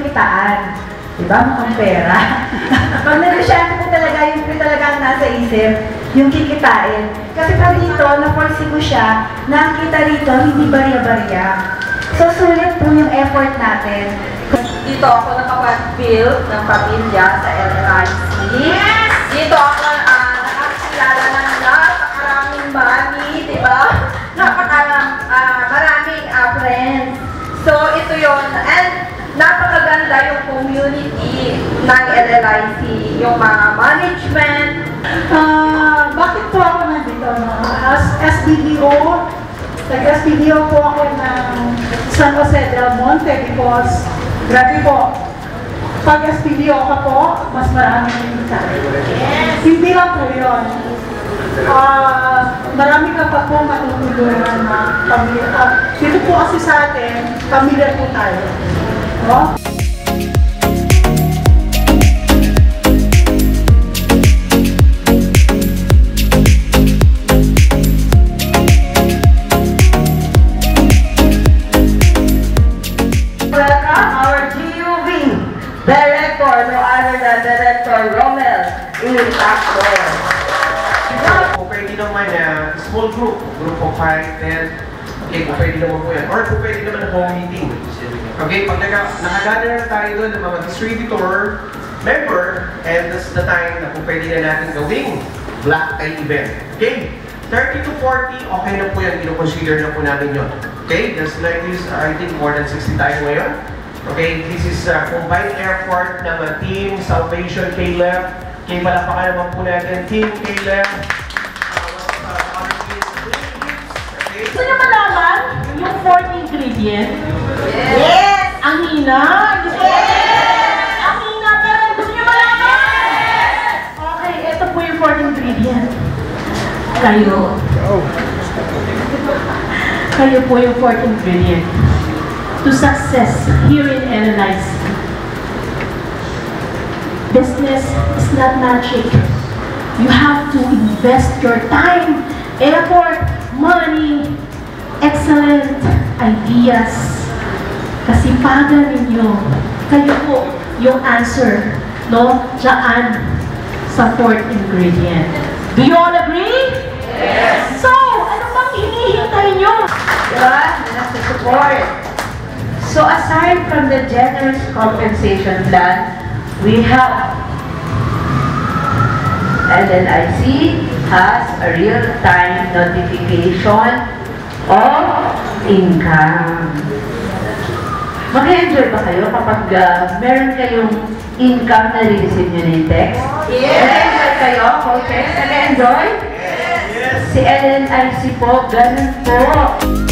makitaan. Diba? Mukhang pera. Pag negosyante po talaga, yung talaga ang nasa isip, yung kikitain. Kasi pa dito, na-force ko siya, na ang kita rito, hindi barya-barya. So, sulit po yung effort natin. Dito ako nakapag-build ng pamilya sa LLIC. Yes! Dito ako nakakilala ng napakaraming mami, diba? Maraming friends. So, ito yon. And napakaganda yung community ng LLIC, yung mga management. Bakit po ako nandito? As SBDO, nag-SBDO po ako ng San Jose del Monte because, grabe po, pag SBDO ka po, mas maraming kita. Yes. Hindi lang po yun. Marami ka pa po matutulungan na pamilya. Dito po kasi sa atin, pamilya po tayo. No? Welcome our Juvy Director, no other than Director Romel Ilactor. Kung pwede naman na small group of 5, 10, okay, kung pwede naman po yan. Or kung pwede naman na home meeting. Okay, pag nakagather na tayo doon ng mga distributor, member, and that's the time na kung pwede na natin gawing black tie event. Okay? 30 to 40, okay na po yan. Ino-consider na po natin yun. Okay? Just like this, I think more than 60 tayo ngayon. Okay? This is combined effort ng team Salvacion, K-Left. Okay, palapakan naman po natin, Team K-Left. Gusto niyo malaman yung 4th ingredient? Yes! Ang hina? Gusto niyo? Yes! Ang hina, pero gusto niyo malaman? Yes! Okay, ito po yung 4th ingredient. Kayo. Kayo po yung 4th ingredient to success here in LLIC. Business is not magic. You have to invest your time, effort, money, excellent ideas. Kasipagan ninyo. Kayo po yung answer, no? Diyan sa 4th ingredient. Do you all agree? Yes! So, ano bang hinihintay nyo? Diba? Enough to support. So, aside from the generous compensation plan, we have LLIC has a real-time notification of income. Mag-enjoy ba kayo kapag meron kayong income na re-receive nyo na yung text? Yes! Mag-enjoy kayo, coaches? Nag-enjoy? Yes! Si LLIC po, ganun po.